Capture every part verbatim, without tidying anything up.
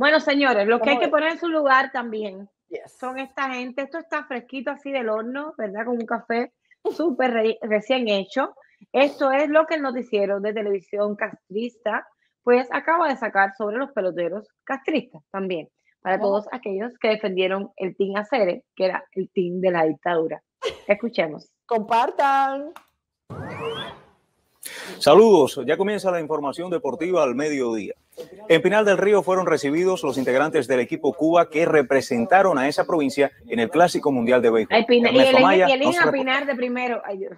Bueno, señores, lo que hay que poner en su lugar también yes. son esta gente. Esto está fresquito así del horno, ¿verdad? Con un café súper re recién hecho. Esto es lo que el noticiero de televisión castrista pues acaba de sacar sobre los peloteros castristas también, para Wow. todos aquellos que defendieron el Team Acere, que era el team de la dictadura. Escuchemos. Compartan. Saludos, ya comienza la información deportiva al mediodía. En Pinar del Río fueron recibidos los integrantes del equipo Cuba que representaron a esa provincia en el Clásico Mundial de Béisbol. Ay, Pina, y el, Amaya, y el no a Pinar de primero. Ay, Dios.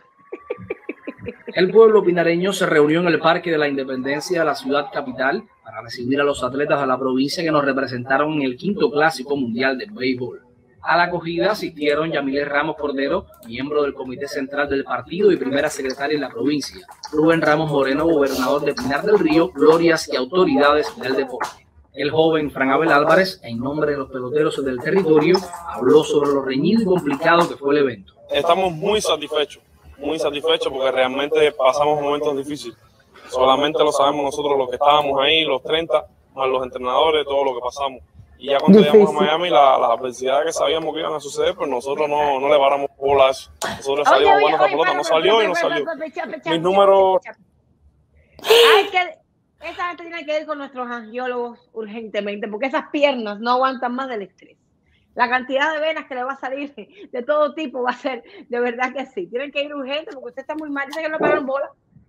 El pueblo pinareño se reunió en el Parque de la Independencia de la ciudad capital para recibir a los atletas de la provincia que nos representaron en el quinto Clásico Mundial de Béisbol. A la acogida asistieron Yamile Ramos Cordero, miembro del Comité Central del partido y primera secretaria en la provincia, Rubén Ramos Moreno, gobernador de Pinar del Río, glorias y autoridades del deporte. El joven Fran Abel Álvarez, en nombre de los peloteros del territorio, habló sobre lo reñido y complicado que fue el evento. Estamos muy satisfechos, muy satisfechos porque realmente pasamos momentos difíciles. Solamente lo sabemos nosotros los que estábamos ahí, los treinta, más los entrenadores, todo lo que pasamos. Y ya cuando llegamos a Miami, la, las adversidades que sabíamos que iban a suceder, pues nosotros no, no le paramos bola a eso. Nosotros salimos bueno, esa pelota no salió y no salió. Mis números... Ay, que esa gente tiene que ir con nuestros angiólogos urgentemente, porque esas piernas no aguantan más del estrés. La cantidad de venas que le va a salir de todo tipo va a ser, de verdad que sí. Tienen que ir urgente porque usted está muy mal. Dice que no pararon bola.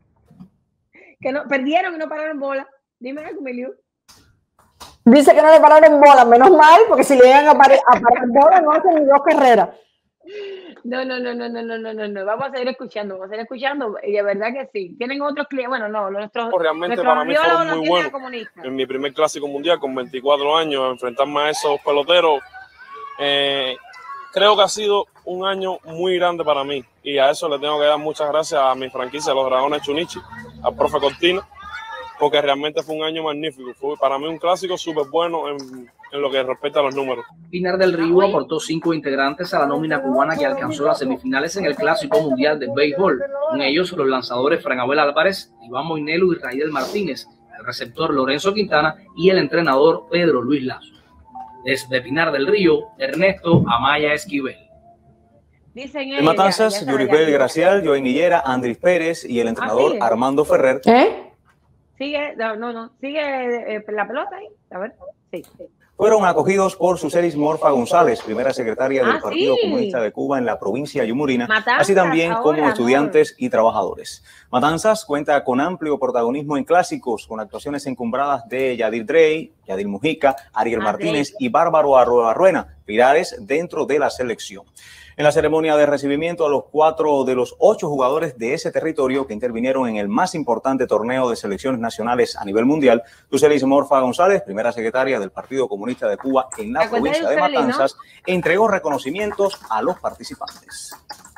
Que no, perdieron y no pararon bola. Dime, Emilio. Dice que no le pararon bola, menos mal, porque si le llegan a, parar, a parar bola no hacen ni dos carreras. No, no, no, no, no, no, no, no, no. Vamos a seguir escuchando, vamos a seguir escuchando. Y de verdad que sí. Tienen otros clientes, bueno, no, nuestros. Realmente nuestros para mí fueron muy buenos. En mi primer Clásico Mundial, con veinticuatro años, enfrentarme a esos peloteros, eh, creo que ha sido un año muy grande para mí. Y a eso le tengo que dar muchas gracias a mi franquicia, los Dragones Chunichi, al profe Cortina, porque realmente fue un año magnífico. Fue para mí un clásico súper bueno en, en lo que respecta a los números. Pinar del Río aportó cinco integrantes a la nómina cubana que alcanzó las semifinales en el Clásico Mundial de Béisbol. Con ellos los lanzadores Fran Abel Álvarez, Iván Moinelo y Raidel Martínez, el receptor Lorenzo Quintana y el entrenador Pedro Luis Lazo. Desde Pinar del Río, Ernesto Amaya Esquivel. En Matanzas, Yuribel Gracial, Joen Higuera, Andrés Pérez y el entrenador ah, sí. Armando Ferrer. ¿Eh? Sigue, no, no, no, sigue eh, la pelota ahí, a ver, sí, sí. Fueron acogidos por Sucelis Morfa González, primera secretaria del ah, Partido sí. Comunista de Cuba en la provincia Yumurina, Matanzas, así también ahora, como estudiantes amor. y trabajadores. Matanzas cuenta con amplio protagonismo en clásicos, con actuaciones encumbradas de Yadir Drey, Yadir Mujica, Ariel ah, Martínez Drey. y Bárbaro Arruena, pilares dentro de la selección. En la ceremonia de recibimiento a los cuatro de los ocho jugadores de ese territorio que intervinieron en el más importante torneo de selecciones nacionales a nivel mundial, Sucelis Morfa González, primera secretaria del Partido Comunista de Cuba en la provincia de Matanzas, ¿no? entregó reconocimientos a los participantes.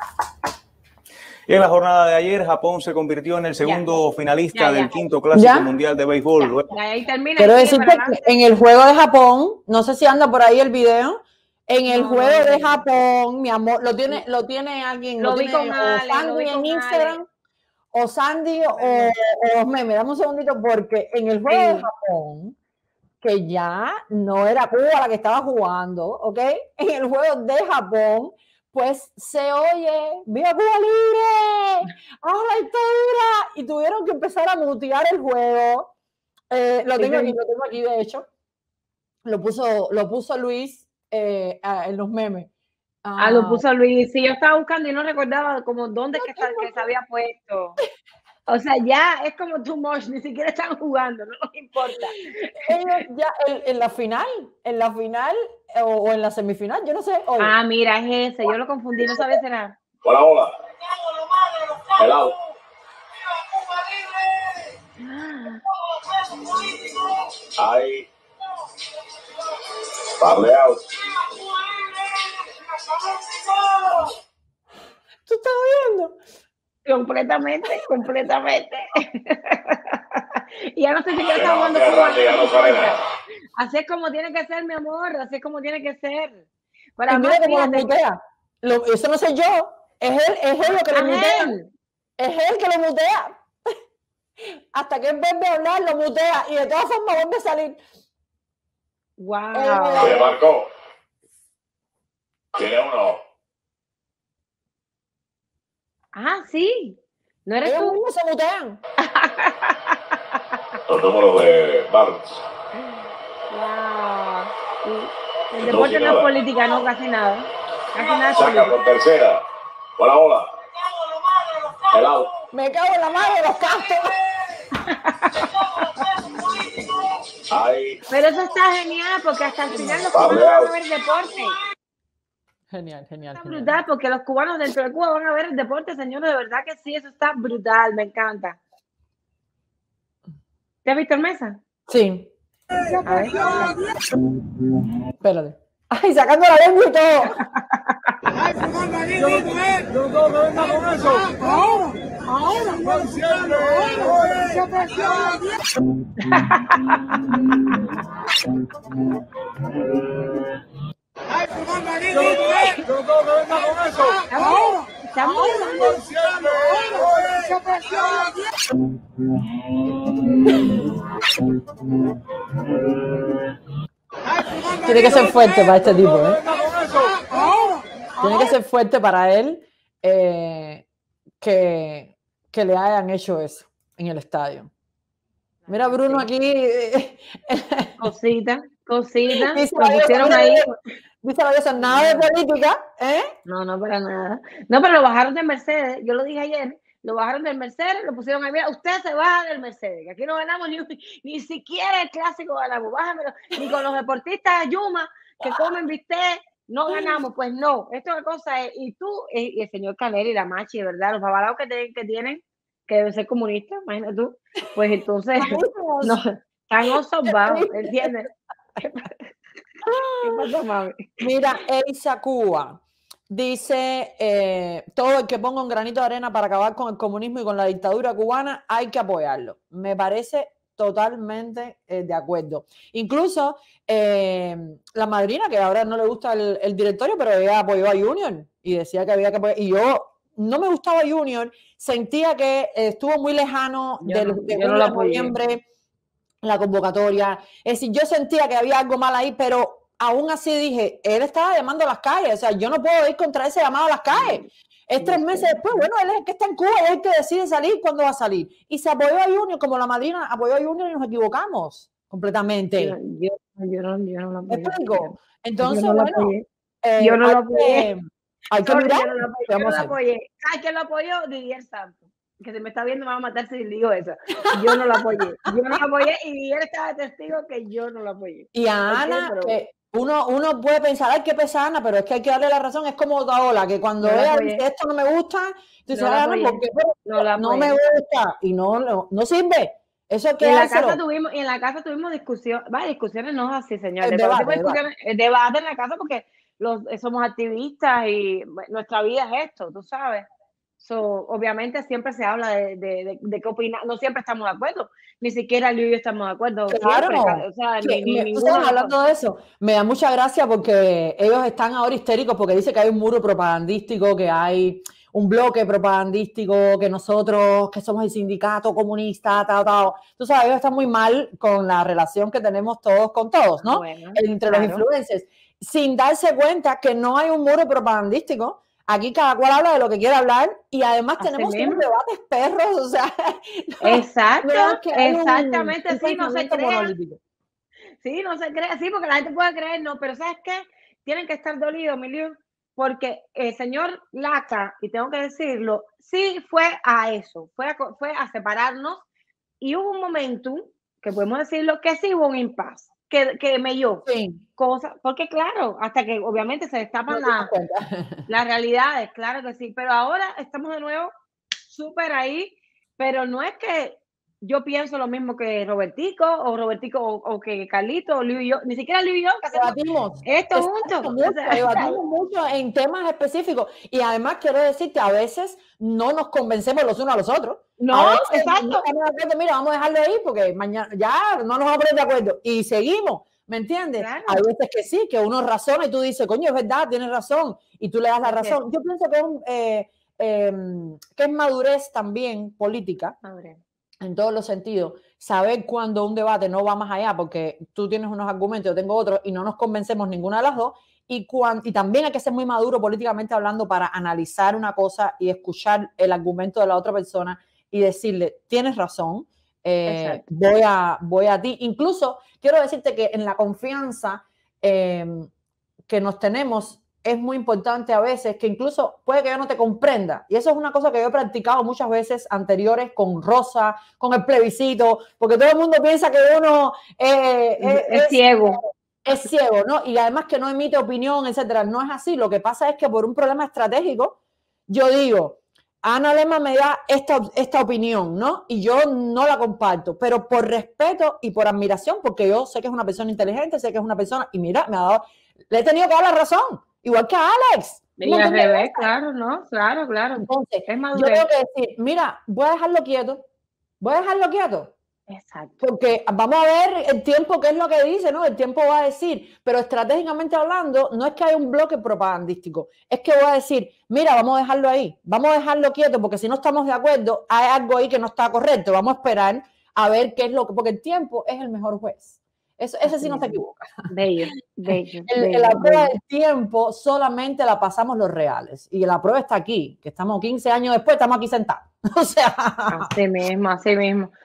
Y en la jornada de ayer, Japón se convirtió en el segundo ya, finalista ya, ya. del quinto Clásico ¿Ya? Mundial de Béisbol. Ya, ya, ahí termina, Quiero decirte que en el juego de Japón, no sé si anda por ahí el video, en el no, juego no, de Japón, mi amor, lo tiene, lo tiene alguien, lo, lo vi tiene con o Ale, Sandy lo en Instagram, Ale. o Sandy o, o Meme, dame un segundito, porque en el juego sí. de Japón, que ya no era Cuba la que estaba jugando, ¿ok? En el juego de Japón, pues se oye, ¡viva Cuba libre! ¡A la dictadura! Y tuvieron que empezar a mutear el juego. Eh, lo tengo aquí, lo tengo aquí, de hecho. Lo puso, lo puso Luis. Eh, en los memes. Ah, ah, lo puso Luis. Sí, yo estaba buscando y no recordaba como dónde no, que, que, que se había puesto. O sea, ya es como too much, ni siquiera están jugando, no nos importa. Ellos ya en, en la final, en la final o, o en la semifinal, yo no sé. Oye. Ah, mira, es ese, yo lo confundí, no sabía si era. Hola, hola. Helado. Ay. Parleado. ¿Tú estás viendo? Completamente, completamente. Y ya no sé si está jugando Cuba. Así es como tiene que ser, mi amor, así es como tiene que ser. Para y mira cómo lo mutea. Lo, eso no sé yo, es él, es él lo que lo mutea. Es él que lo mutea. Hasta que él vuelve a hablar, lo mutea y de todas formas vuelve a salir. Wow. Se marcó. Tiene uno. Ah, sí. No eres Ellos tú. mismos se mutean. Los números de Barnes. Wow. Sí. El No, deporte sin no es nada. política, no, casi nada. Casi nada es Saca política. por tercera. Bola, bola. El out. Me cago en la madre de los castos. Ahí. Pero eso está genial porque hasta el final los Pablo. cubanos van a ver deporte. Genial, genial. Está genial. brutal porque los cubanos dentro de Cuba van a ver el deporte, señores, de verdad que sí, eso está brutal, me encanta. ¿Te has visto en mesa? Sí. A ver. Espérate. Ay, sacando la lengua y todo. Yo no me venga con eso. Ahora, ahora, no siempre. Yo no me venga con eso. Ahora, estamos No siempre. Tiene que ser fuerte para este tipo, ¿eh? Ahora. Tiene que ser fuerte para él eh, que, que le hayan hecho eso en el estadio. Mira, Bruno, aquí. eh, cosita, cosita, dice lo pusieron ahí. Dice la diosa, nada de política, ¿eh? No, no, para nada. No, pero lo bajaron del Mercedes, yo lo dije ayer, lo bajaron del Mercedes, lo pusieron ahí. Mira, usted se baja del Mercedes, que aquí no ganamos ni, ni siquiera el clásico ganamos, bájamelo, ni con los deportistas de Yuma que comen bistec, no ganamos, pues no, esto es cosa es, y tú, y el señor Canel y la Machi, de verdad, los babalaos que, te, que tienen, que deben ser comunistas, imagínate tú, pues entonces, no, están observados, ¿entiendes? ¿Qué pasa, mami? Mira, Elsa Cuba dice, eh, todo el que ponga un granito de arena para acabar con el comunismo y con la dictadura cubana, hay que apoyarlo. Me parece totalmente eh, de acuerdo. Incluso eh, la madrina, que ahora no le gusta el, el directorio, pero ella apoyó a Junior y decía que había que apoyar. Y yo no me gustaba Junior, sentía que eh, estuvo muy lejano Yo del, no, de yo no la julio, apoyé. noviembre, la convocatoria. Es decir, yo sentía que había algo mal ahí, pero aún así dije, él estaba llamando a las calles, o sea, yo no puedo ir contra ese llamado a las calles. Es tres meses después, bueno, él es el que está en Cuba, es el que decide salir cuando va a salir. Y se apoyó a Junior, como la madrina apoyó a Junior y nos equivocamos completamente. Yo, yo, yo no, yo no lo ¿Me apoyé. explico? Entonces, Yo no lo bueno, apoyé. eh, Yo no hay lo apoyé. que, hay que Sorry, mirar. yo no lo apoyé. ¿Qué Yo no vamos a lo hacer? apoyé. ¿Sabes quién lo apoyó? Didier Santos. Que se me está viendo, me va a matar si digo eso. Yo no lo apoyé. Yo no lo apoyé y Didier estaba de testigo que yo no lo apoyé. Y a ¿Por qué? Ana, Pero- que uno, uno puede pensar, ay, qué pesa Ana, pero es que hay que darle la razón. Es como Otaola, que cuando No la ella apoyé. dice esto no me gusta, tú dices, No la "Ah, no, apoyé. porque No la no apoyé. me gusta y no, no, no sirve. Eso hay Y que en la dárselo. casa tuvimos, y en la casa tuvimos discusión, va, discusiones no es así, señores. El Pero debate, tipo de debate. discusiones, el debate en la casa porque los, somos activistas y bueno, nuestra vida es esto, tú sabes. So, obviamente siempre se habla de, de, de, de qué opinar, no siempre estamos de acuerdo, ni siquiera Liu y yo estamos de acuerdo Claro, siempre, ca- o sea, que ni, ni me- ninguno. ¿sabes? de nosotros. Hablando de eso, me da mucha gracia porque ellos están ahora histéricos porque dice que hay un muro propagandístico, que hay un bloque propagandístico, que nosotros, que somos el sindicato comunista, tal, tal. Tú sabes, ellos están muy mal con la relación que tenemos todos con todos, ¿no? Bueno, Entre claro. los influencers, sin darse cuenta que no hay un muro propagandístico. Aquí cada cual habla de lo que quiere hablar y además Así tenemos mismo. unos debates perros, o sea, Exacto, no es que hay un- exactamente, un sí, no se pensamiento crea. monolítico. Sí, no se cree, sí, porque la gente puede creer, no, pero ¿sabes qué? Tienen que estar dolidos, mi Liu, porque el señor Laca, y tengo que decirlo, sí fue a eso, fue a, co- fue a separarnos y hubo un momento, que podemos decirlo, que sí hubo un impasse, que, que melló Sí. cosas, porque claro, hasta que obviamente se destapan No te das la- cuenta. las realidades, claro que sí, pero ahora estamos de nuevo súper ahí, pero no es que yo pienso lo mismo que Robertico o Robertico o, o que Carlito o Liu y yo, ni siquiera Liu y yo, que hacemos Debatimos. esto Exacto, juntos. mucho, O sea, debatimos mucho en temas específicos. Y además quiero decirte, a veces no nos convencemos los unos a los otros. No, A veces exacto. no estamos de acuerdo, mira, vamos a dejarlo ahí porque mañana ya no nos vamos a poner de acuerdo. Y seguimos, ¿me entiendes? Claro. Hay veces que sí, que uno razona y tú dices, coño, es verdad, tienes razón. Y tú le das la Así es. razón. Yo pienso que es, un, eh, eh, que es madurez también política, Madre. en todos los sentidos, saber cuando un debate no va más allá, porque tú tienes unos argumentos, yo tengo otros, y no nos convencemos ninguna de las dos, y, cuando, y también hay que ser muy maduro políticamente hablando para analizar una cosa y escuchar el argumento de la otra persona y decirle, tienes razón, eh, voy, a, voy a ti. Incluso quiero decirte que en la confianza eh, que nos tenemos, es muy importante a veces que incluso puede que yo no te comprenda. Y eso es una cosa que yo he practicado muchas veces anteriores con Rosa, con el plebiscito, porque todo el mundo piensa que uno eh, es, es, es ciego. Es ciego, ¿no? Y además que no emite opinión, etcétera. No es así. Lo que pasa es que por un problema estratégico, yo digo, Ana Lema me da esta, esta opinión, ¿no? Y yo no la comparto, pero por respeto y por admiración, porque yo sé que es una persona inteligente, sé que es una persona, y mira, me ha dado, le he tenido que dar la razón. Igual que a Alex. Y al revés, claro, ¿no? Claro, claro. Entonces, yo tengo que decir, mira, voy a dejarlo quieto. Voy a dejarlo quieto. Exacto. Porque vamos a ver el tiempo, qué es lo que dice, ¿no? El tiempo va a decir. Pero estratégicamente hablando, no es que haya un bloque propagandístico. Es que voy a decir, mira, vamos a dejarlo ahí. Vamos a dejarlo quieto porque si no estamos de acuerdo, hay algo ahí que no está correcto. Vamos a esperar a ver qué es lo que... Porque el tiempo es el mejor juez. Eso, ese sí no se equivoca. Bello, bello, el, bello, la prueba bello. del tiempo solamente la pasamos los reales. Y la prueba está aquí, que estamos quince años después, estamos aquí sentados. O sea. Así mismo, así mismo.